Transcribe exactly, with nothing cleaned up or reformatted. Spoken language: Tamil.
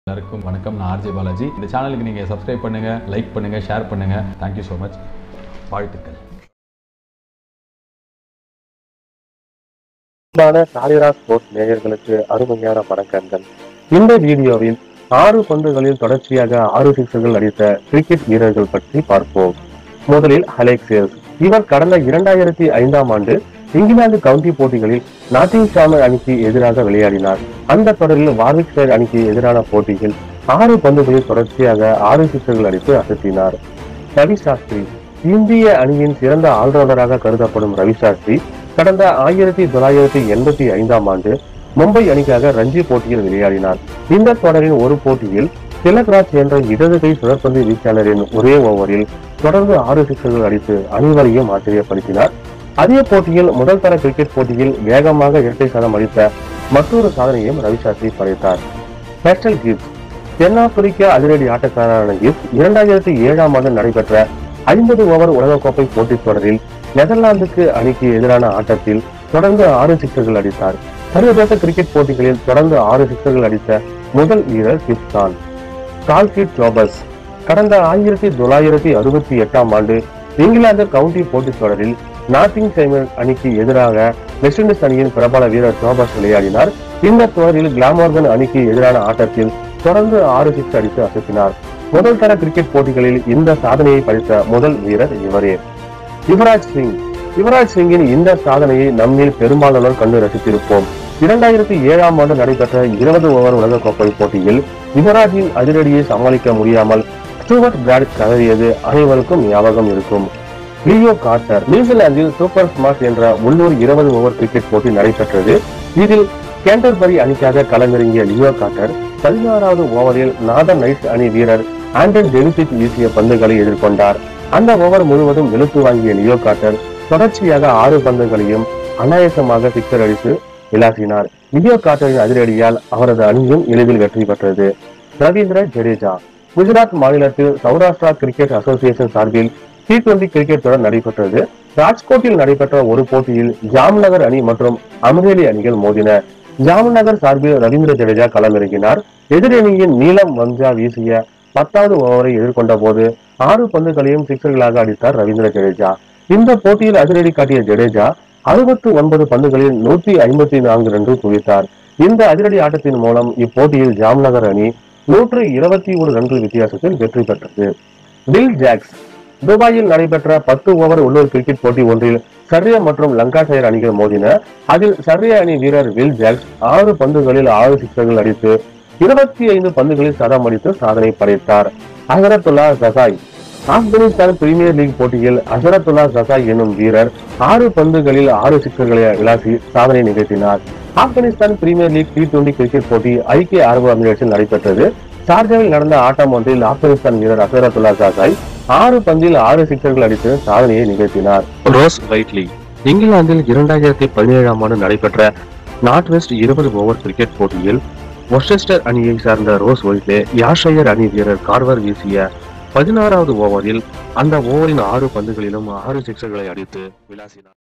எல்லாருக்கும் வணக்கம். நான் ஆர்ஜே பாலாஜி. இந்த சேனலுக்கு நீங்கள் சப்ஸ்கிரைப் பண்ணுங்கள், லைக் பண்ணுங்கள், ஷேர் பண்ணுங்கள். Thank you so much. வாழ்த்துக்கள். சாலிரா ஸ்போர்ட்ஸ் நேயர்களுக்கு அருமையான வணக்கங்கள். இந்த வீடியோவில் ஆறு பந்துகளில் தொடர்ச்சியாக ஆறு சிக்ஸர்கள் அடித்த கிரிக்கெட் வீரர்கள் பற்றி பார்ப்போம். முதலில் அலெக்ஸ் ஹேல்ஸ். இவர் கடந்த இரண்டாயிரத்தி ஐந்தாம் ஆண்டு இங்கிலாந்து கவுண்டி போட்டிகளில் நாட்டிங்ஹாம் அணிக்கு எதிராக விளையாடினார். அந்த தொடரில் வார்விக்ஷயர் அணிக்கு எதிரான போட்டியில் ஆறு பந்துகளில் தொடர்ச்சியாக ஆறு சிக்ஸர்கள் அடித்து அசத்தினார். ரவி சாஸ்திரி. இந்திய அணியின் சிறந்த ஆல்ரவுண்டராக கருதப்படும் ரவி சாஸ்திரி கடந்த ஆயிரத்தி தொள்ளாயிரத்தி எண்பத்தி ஐந்தாம் ஆண்டு மும்பை அணிக்காக ரஞ்சி போட்டியில் விளையாடினார். இந்த தொடரின் ஒரு போட்டியில் திலக்ராஜ் என்ற இடது கை சுழற்பந்து வீச்சாளரின் ஒரே ஓவரில் தொடர்ந்து ஆறு சிக்ஸர்கள் அடித்து அனைவரையும் ஆச்சரியப்படுத்தினார். அதே போட்டியில் முதல் தர கிரிக்கெட் போட்டியில் வேகமாக இரட்டை சதம் அடித்த மற்றொரு சாதனையும் ரவி சாஸ்திரி படைத்தார். பேஸ்டல் கிப்ஸ். தென்னாப்பிரிக்க அதிரடி ஆட்டக்காரரான கிப்ஸ் இரண்டாயிரத்தி ஏழாம் ஆண்டு நடைபெற்ற ஐம்பது ஓவர் உலகக்கோப்பை போட்டித் தொடரில் நெதர்லாந்துக்கு அணிக்கு எதிரான ஆட்டத்தில் தொடர்ந்து ஆறு சிக்ஸர்கள் அடித்தார். சர்வதேச கிரிக்கெட் போட்டிகளில் தொடர்ந்து ஆறு சிக்ஸர்கள் அடித்த முதல் வீரர் கிப்ஸ் தான். கால்கிட் ஜோபர்ஸ். கடந்த ஆயிரத்தி தொள்ளாயிரத்தி அறுபத்தி எட்டாம் ஆண்டு இங்கிலாந்து கவுண்டி போட்டித் தொடரில் நாட்டிங்ஹாம் அணிக்கு எதிராக வெஸ்ட் இண்டீஸ் அணியின் பிரபல வீரர் ஜோபர்ஸ் விளையாடினார். இந்த தொடரில் கிளாமோர்கன் அணிக்கு எதிரான ஆட்டத்தில் தொடர்ந்து ஆறு சிக்ஸ் அடித்து அசத்தினார். முதல் தர கிரிக்கெட் போட்டிகளில் இந்த சாதனையை படைத்த முதல் வீரர் இவரே. யுவராஜ் சிங். யுவராஜ் சிங்கின் இந்த சாதனையை நம்மில் பெரும்பாலானோர் கண்டு ரசித்திருப்போம். இரண்டாயிரத்தி ஏழாம் ஆண்டு நடைபெற்ற இருபது ஓவர் உலகக்கோப்பை போட்டியில் யுவராஜின் அதிரடியை சமாளிக்க முடியாமல் ஸ்டூவர்ட் பிராட் கதறியது அனைவருக்கும் ஞாபகம் இருக்கும். Leo Carter. நியூசிலாந்தில் சூப்பர் ஸ்மாஷ் என்ற உள்ளூர் இருபது ஓவர் கிரிக்கெட் போட்டி நடைபெற்றது. இதில் கேண்டர்பரி அணிக்காக களமிறங்கிய லியோ கார்ட்டர் பதினாறாவது ஓவரில் நார்தர்ன் நைட்ஸ் அணி வீரர் ஆண்டன் டெவிசிட் வீசிய பந்துகளை எதிர்கொண்டார். அந்த ஓவர் முழுவதும் வெளுத்து வாங்கிய லியோ கார்ட்டர் தொடர்ச்சியாக ஆறு பந்துகளையும் அநாயசமாக சிக்ஸர் அடித்து விளாசினார். லியோ கார்ட்டரின் அதிரடியால் அவரது அணியும் எளிதில் வெற்றி பெற்றது. ரவீந்திர ஜடேஜா. குஜராத் மாநிலத்தில் சௌராஷ்டிரா கிரிக்கெட் அசோசியேஷன் சார்பில் டி டுவெண்டி கிரிக்கெட் தொடர் நடைபெற்றது. ராஜ்கோட்டில் நடைபெற்ற ஒரு போட்டியில் ஜாம்நகர் அணி மற்றும் அம்ரேலி அணிகள் மோதின. ஜாம்நகர் சார்பில் ரவீந்திர ஜடேஜா களமிறங்கினார். எதிரணியின் நீலம் வம்சா வீசிய பத்தாவது ஓவரை எதிர்கொண்ட போது ஆறு பந்துகளையும் சிக்ஸர்களாக அடித்தார் ரவீந்திர ஜடேஜா. இந்த போட்டியில் அதிரடி காட்டிய ஜடேஜா அறுபத்தி ஒன்பது பந்துகளில் நூற்றி ஐம்பத்தி நான்கு ரன்கள் குவித்தார். இந்த அதிரடி ஆட்டத்தின் மூலம் இப்போட்டியில் ஜாம்நகர் அணி நூற்று இருபத்தி ஒரு ரன்கள் வித்தியாசத்தில் வெற்றி பெற்றது. Will Jacks. துபாயில் நடைபெற்ற பத்து ஓவர் உள்ளூர் கிரிக்கெட் போட்டி ஒன்றில் சர்ரியா மற்றும் லங்காஷயர் அணிகள் மோதின. அதில் சர்ரியா அணி வீரர் வில் ஜாக்ஸ் ஆறு பந்துகளில் ஆறு சிக்ஸர்கள் அடித்து இருபத்தி ஐந்து பந்துகளில் சதம் அடித்து சாதனை படைத்தார். அசரத்துல்லா ஜசாய். ஆப்கானிஸ்தான் பிரீமியர் லீக் போட்டியில் அசரத்துல்லா ஜசாய் எனும் வீரர் ஆறு பந்துகளில் ஆறு சிக்ஸர்களை விளாசி சாதனை நிகழ்த்தினார். Afghanistan premier league T twenty cricket போட்டி ஐக்கிய அரபு அமீரகத்தில் நடைபெற்றது. ஷார்ஜாவில் நடந்த ஆட்டம் ஒன்றில் ஆப்கானிஸ்தான் வீரர் அசரத்துல்லா ஜசாய் ஆறு பந்தில் ஆறு சிக்ஸர்கள் அடித்து சாதனையை நிகழ்த்தினார். Ross Whiteley. இங்கிலாந்தில் இரண்டாயிரத்தி பதினேழாம் ஆண்டு நடைபெற்ற நார்த் வெஸ்ட் இருபது ஓவர் கிரிக்கெட் போட்டியில் வொர்செஸ்டர் அணியை சார்ந்த ரோஸ் வைட்லே யாஷயர் அணி வீரர் கார்வர் வீசிய பதினாறாவது ஓவரில் அந்த ஓவரின் ஆறு பந்துகளிலும் ஆறு சிக்ஸர்களை அடித்து விளாசினார்.